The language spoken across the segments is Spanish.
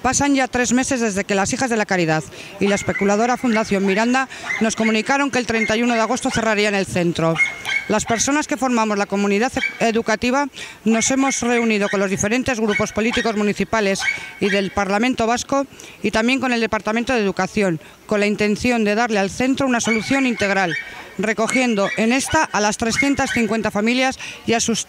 Pasan ya 3 meses desde que las Hijas de la Caridad y la especuladora Fundación Miranda nos comunicaron que el 31 de agosto cerrarían el centro. Las personas que formamos la comunidad educativa nos hemos reunido con los diferentes grupos políticos municipales y del Parlamento Vasco y también con el Departamento de Educación, con la intención de darle al centro una solución integral, recogiendo en esta a las 350 familias y a sus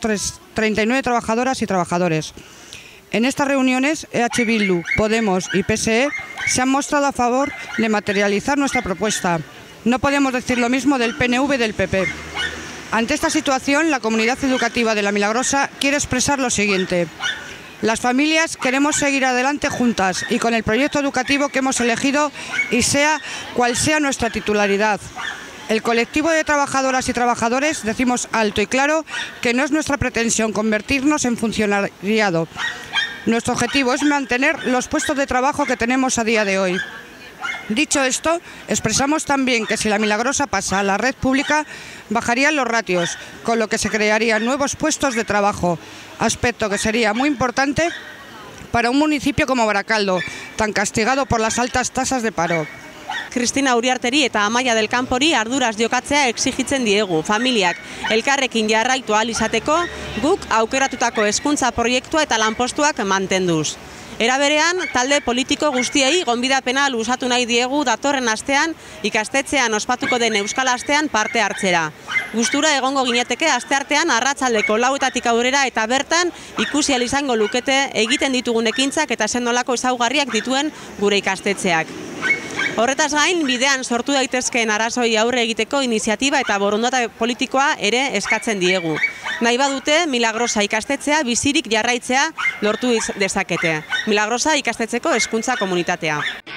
39 trabajadoras y trabajadores. En estas reuniones, EH Bildu, Podemos y PSE se han mostrado a favor de materializar nuestra propuesta. No podemos decir lo mismo del PNV y del PP. Ante esta situación, la comunidad educativa de La Milagrosa quiere expresar lo siguiente. Las familias queremos seguir adelante juntas y con el proyecto educativo que hemos elegido y sea cual sea nuestra titularidad. El colectivo de trabajadoras y trabajadores decimos alto y claro que no es nuestra pretensión convertirnos en funcionariado. Nuestro objetivo es mantener los puestos de trabajo que tenemos a día de hoy. Dicho esto, expresamos también que si La Milagrosa pasa a la red pública, bajarían los ratios, con lo que se crearían nuevos puestos de trabajo, aspecto que sería muy importante para un municipio como Baracaldo, tan castigado por las altas tasas de paro. Cristina Uriarteri eta Amaia del Campori arduraz jokatzea exigitzen diegu. Familiak elkarrekin jarraitu ahal izateko, guk aukeratutako hezkuntza proiektua eta lanpostuak mantenduz. Era berean, talde politiko guztiei gonbidapena luzatu nahi diegu datorren astean ikastetxean ospatuko den Euskal Astean parte hartzera. Gustura egongo gineteke asteartean arratsaldeko 4:00 aurrera eta bertan ikusi ahal izango lukete egiten ditugun ekintzak eta zenolako ezaugarriak dituen gure ikastetxeak. Horretaz gain, bidean sortu daitezkeen arazoi aurre egiteko iniziatiba eta borondate politikoa ere eskatzen diegu. Nahi badute, Milagrosa ikastetxea bizirik jarraitzea lortu dezakete. Milagrosa ikastetxeko hezkuntza komunitatea.